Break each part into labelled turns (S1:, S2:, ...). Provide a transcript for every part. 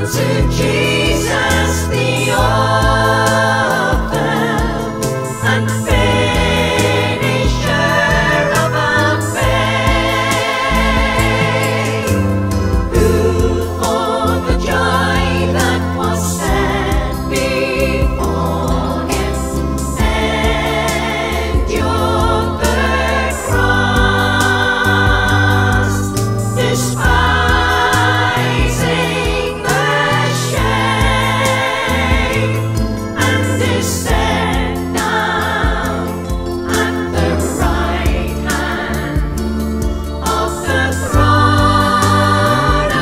S1: to Jesus, the author and finisher of our faith, who for the joy that was set before him endured the cross, despising the shame, and is set down at the right hand of the throne of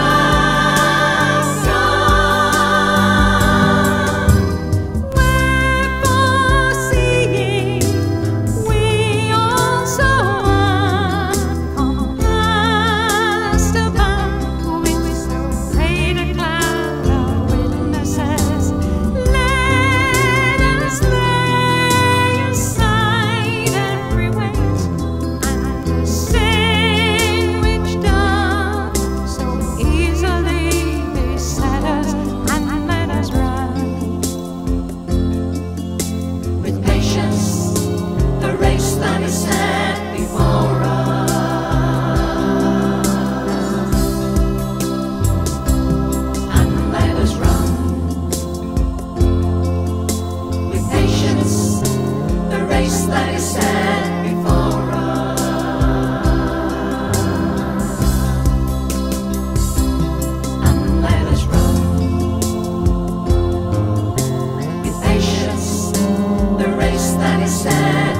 S1: God. Wherefore, seeing we also are compassed about with so great a cloud of witnesses, let us lay aside every weight and the sin which doth so easily beset us, and let us run with patience the race that is set before us, and let us run with patience the race that is set before us, and let us run with patience the race that is set